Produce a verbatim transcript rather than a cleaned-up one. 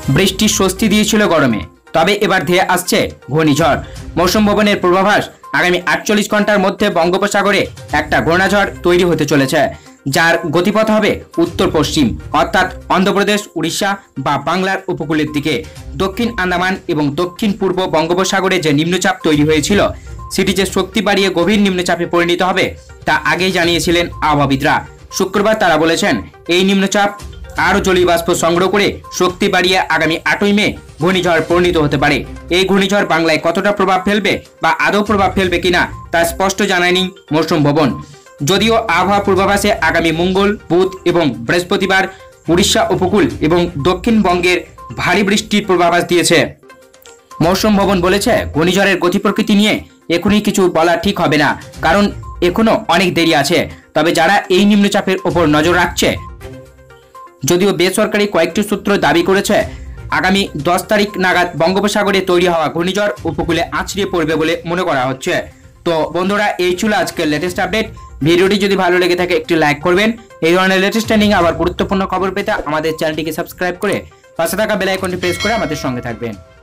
বৃষ্টির স্বস্তি দিয়েছিল গরমে, তবে এবার ধেয়ে আসছে ঘূর্ণিঝড়। মৌসুম ভবনের পূর্বাভাস, আগামী আটচল্লিশ ঘন্টার মধ্যে বঙ্গোপসাগরে একটা ঘূর্ণিঝড় তৈরি হতে চলেছে, যার গতিপথ হবে উত্তর পশ্চিম, অর্থাৎ অন্ধ্রপ্রদেশ, উড়িষ্যা বা বাংলার উপকূলের দিকে। দক্ষিণ আন্দামান এবং দক্ষিণ পূর্ব বঙ্গোপসাগরে যে নিম্নচাপ তৈরি হয়েছিল সেটি যে শক্তি বাড়িয়ে গভীর নিম্নচাপে পরিণত হবে তা আগেই জানিয়েছিলেন আবহাওয়াবিদরা। শুক্রবার তারা বলেছেন এই নিম্নচাপ আরও জলীয় বাষ্প সংগ্রহ করে শক্তি বাড়িয়ে আগামী আটই মে ঘূর্ণিঝড় পরিণত হতে পারে। এই ঘূর্ণিঝড় বাংলায় কতটা প্রভাব ফেলবে বা আদৌ প্রভাব ফেলবে কিনা তা স্পষ্ট জানায়নি মৌসুম ভবন। যদিও আবহাওয়া পূর্বাভাসে আগামী মঙ্গল, বুধ এবং বৃহস্পতিবার উড়িষ্যা উপকূল এবং দক্ষিণবঙ্গের ভারী বৃষ্টির পূর্বাভাস দিয়েছে। মৌসুম ভবন বলেছে ঘূর্ণিঝড়ের গতি প্রকৃতি নিয়ে এখনই কিছু বলা ঠিক হবে না, কারণ এখনো অনেক দেরি আছে। তবে যারা এই নিম্নচাপের ওপর নজর রাখছে, যদিও বেসরকারি কয়েকটি সূত্র দাবি করেছে আগামী দশ তারিখ নাগাদ বঙ্গোপসাগরে তৈরি হওয়া ঘূর্ণিঝড় উপকূলে আছড়িয়ে পড়বে বলে মনে করা হচ্ছে। তো বন্ধুরা, এই ছিল আজকের লেটেস্ট আপডেট। ভিডিওটি যদি ভালো লেগে থাকে একটি লাইক করবেন। এই ধরনের লেটেস্ট ট্রেন্ডিং আবার গুরুত্বপূর্ণ খবর পেতে আমাদের চ্যানেলটিকে সাবস্ক্রাইব করে পাশে থাকা বেল আইকনটি প্রেস করে আমাদের সঙ্গে থাকবেন।